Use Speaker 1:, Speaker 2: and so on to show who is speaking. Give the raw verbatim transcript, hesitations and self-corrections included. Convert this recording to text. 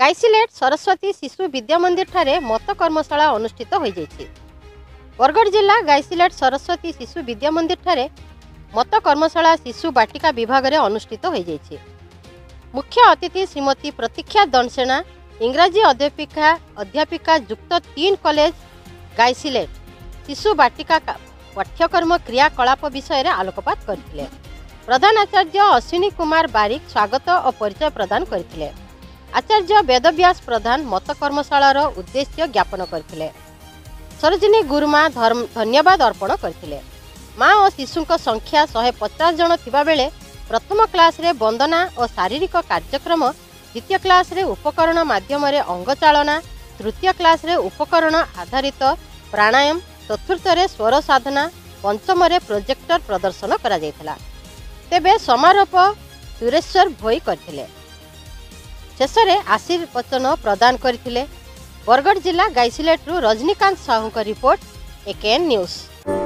Speaker 1: गाइसिलेट सरस्वती शिशु विद्या मंदिर ठारे मत कर्मशाला अनुष्ठित हो जाइछि। बरगढ़ जिला गाइसिलेट सरस्वती शिशु विद्या मंदिर ठारे मत कर्मशाला शिशु बाटिका विभाग में अनुष्ठित हो जाइछि। मुख्य अतिथि श्रीमती प्रतीक्षा दंडसेना इंग्राजी अध्यापिका अध्यापिका युक्त तीन कॉलेज गाइसिलेट शिशु बाटिका पाठ्यक्रम क्रियाकलाप विषय आलोकपात करथिले। प्रधान आचार्य अश्विनी कुमार बारिक स्वागत और परिचय प्रदान करथिले। आचार्य वेदव्यास प्रधान मत कर्मशालार उद्देश्य ज्ञापन करथिले। सरोजिनी गुरुमा धन्यवाद अर्पण करथिले। माँ और शिशुक संख्या शहे पचास जन थिबा बेले प्रथम क्लास रे वंदना और शारीरिक कार्यक्रम, द्वितीय क्लास रे उपकरण माध्यम रे अंगचालना, तृतीय क्लास रे उपकरण आधारित प्राणायाम, चतुर्थ रे स्वर साधना, पंचम रे प्रोजेक्टर प्रदर्शन करा जायथिला। तेबे समारोप सुरेश्वर भोई करथिले। शेषरे आशीर्वचन प्रदान करथिले। बरगढ़ जिला गाइसिलेट रु रजनीकांत साहू का रिपोर्ट एकेएन न्यूज।